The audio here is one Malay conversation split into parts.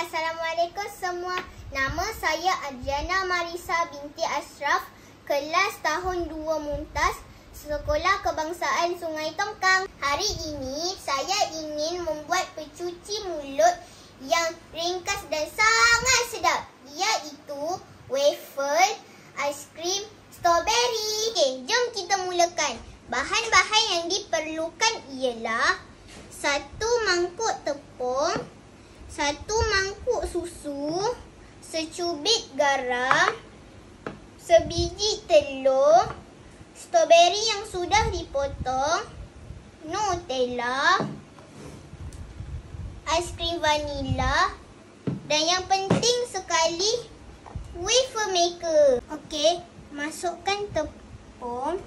Assalamualaikum semua. Nama saya Adriana Marisa binti Ashraf, kelas tahun 2 Mumtaz, Sekolah Kebangsaan Sungai Tongkang. Hari ini saya ingin membuat pencuci mulut yang ringkas dan sangat sedap, iaitu waffle aiskrim strawberry. Okey, jom kita mulakan. Bahan-bahan yang diperlukan ialah 1 mangkuk tepung, 1 mangkuk susu, secubit garam, sebiji telur, strawberry yang sudah dipotong, Nutella, aiskrim vanila dan yang penting sekali, wafer maker. Okey, masukkan tepung,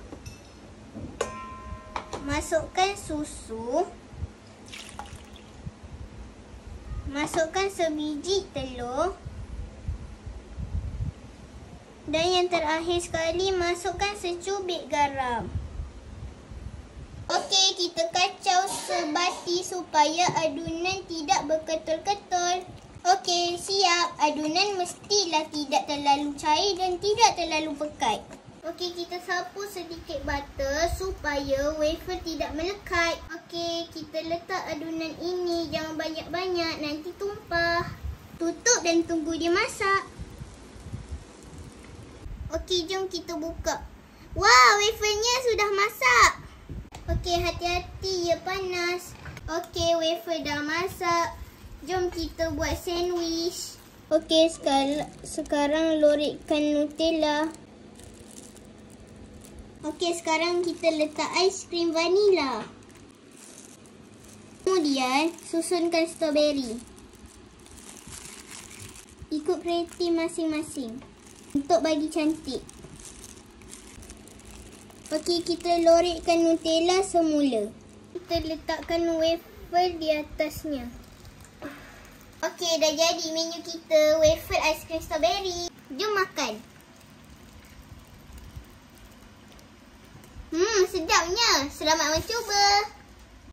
masukkan susu, masukkan sebiji telur dan yang terakhir sekali, masukkan secubit garam. Okey, kita kacau sebati supaya adunan tidak berketul-ketul. Okey, siap. Adunan mestilah tidak terlalu cair dan tidak terlalu pekat. Okey, kita sapu sedikit butter supaya wafer tidak melekat. Okey, kita letak adunan ini. Jangan banyak-banyak, nanti tumpah. Tutup dan tunggu dia masak. Okey, jom kita buka. Wah, wafernya sudah masak. Okey, hati-hati, ia panas. Okey, wafer dah masak. Jom kita buat sandwich. Okey, sekarang lorekkan Nutella. Okey, sekarang kita letak aiskrim vanila. Kemudian, susunkan strawberry. Ikut kreatif masing-masing untuk bagi cantik. Okey, kita lorekkan Nutella semula. Kita letakkan wafer di atasnya. Okey, dah jadi menu kita, wafer aiskrim strawberry. Jom makan. Sedapnya. Selamat mencuba.